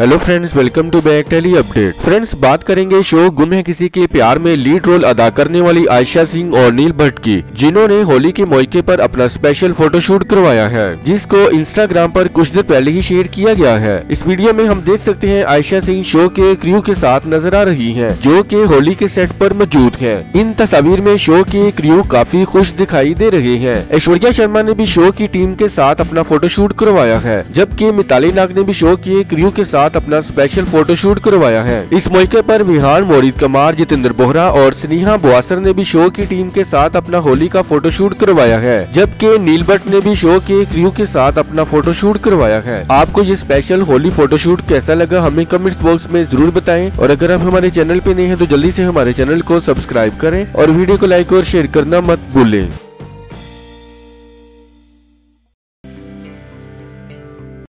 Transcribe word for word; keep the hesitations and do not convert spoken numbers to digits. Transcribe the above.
Hello friends, welcome to back tele update. Friends, बात करेंगे show गुम है किसी के प्यार में लीड रोल अदा करने वाली आयशा सिंह और नील भट्ट की, जिन्होंने होली के मौके पर अपना स्पेशल फोटोशूट करवाया है, जिसको इंस्टाग्राम पर कुछ देर पहले ही शेयर किया गया है। इस वीडियो में हम देख सकते हैं आयशा सिंह शो के क्रू के साथ नजर आ रही है, जो कि होली के सेट पर मौजूद है। इन तस्वीर में शो के क्रू काफी खुश दिखाई दे रहे हैं। ऐश्वर्या शर्मा ने भी शो की टीम के साथ अपना फोटोशूट करवाया है, जबकि मिताली नाग ने भी शो के क्रू के साथ अपना स्पेशल फोटोशूट करवाया है। इस मौके पर विहान, मोहित कुमार, जितेंद्र बोहरा और स्नेहा बुआसर ने भी शो की टीम के साथ अपना होली का फोटोशूट करवाया है, जबकि नील भट्ट ने भी शो के क्रू के साथ अपना फोटोशूट करवाया है। आपको ये स्पेशल होली फोटोशूट कैसा लगा हमें कमेंट्स बॉक्स में जरूर बताएं, और अगर आप हमारे चैनल पे नए हैं तो जल्दी से हमारे चैनल को सब्सक्राइब करें और वीडियो को लाइक और शेयर करना मत भूलें।